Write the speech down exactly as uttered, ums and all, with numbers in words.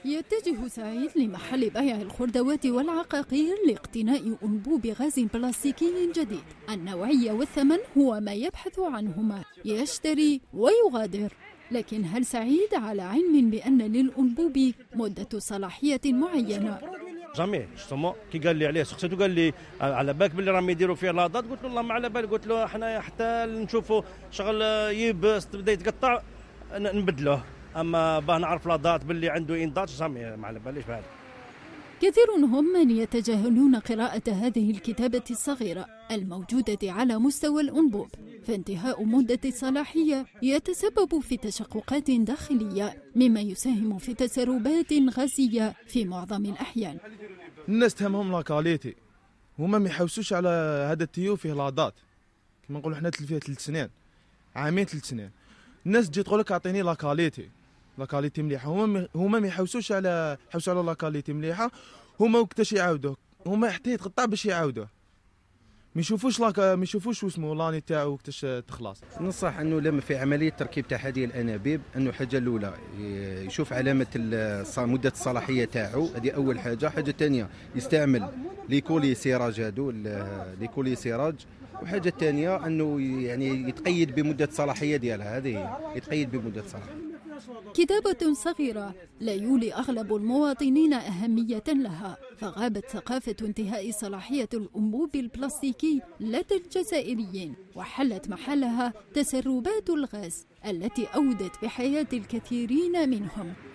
يتجه سعيد لمحل بيع الخردوات والعقاقير لاقتناء أنبوب غاز بلاستيكي جديد. النوعية والثمن هو ما يبحث عنهما، يشتري ويغادر. لكن هل سعيد على علم بأن للأنبوب مدة صلاحية معينة؟ جامي جوستومون كي قال لي عليه سقسيتو قال لي على بالك باللي راهم يديروا فيه لاضات، قلت له والله ما على بالي، قلت له حنايا حتى نشوفوا شغل يبس بدا يتقطع نبدلوه، اما باه نعرف لاضات باللي عنده انضاج جامي ما على باليش بهذا. كثير هم من يتجاهلون قراءة هذه الكتابة الصغيرة الموجودة على مستوى الأنبوب، فانتهاء مدة الصلاحية يتسبب في تشققات داخلية مما يساهم في تسربات غازية في معظم الأحيان. الناس تهمهم لاكاليتي، هما ما يحوسوش على هذا التيو فيه لاضات، كما نقولوا حنا فيه ثلاث سنين عامين ثلاث سنين. الناس تجي تقول لك اعطيني لاكاليتي لاكاليتي مليحه، هما هما ما يحوسوش على يحوسوا على لاكاليتي مليحه، هما وقتاش يعاودوه، هما حتى يتقطع باش يعاودوه، ما يشوفوش لاك ما يشوفوش واسمه لاني تاعو وقتاش تخلص. ننصح انه لما في عمليه تركيب تاع هذه الانابيب انه الحاجه الاولى يشوف علامه مده الصلاحيه تاعو، هذه اول حاجه. حاجه ثانيه يستعمل ليكولي سيراج، هادو ليكولي سيراج. وحاجه ثانيه انه يعني يتقيد بمده الصلاحيه ديالها، هذه يتقيد بمده الصلاحيه. كتابة صغيرة لا يولي أغلب المواطنين أهمية لها، فغابت ثقافة انتهاء صلاحية الأنبوب البلاستيكي لدى الجزائريين، وحلت محلها تسربات الغاز التي أودت بحياة الكثيرين منهم.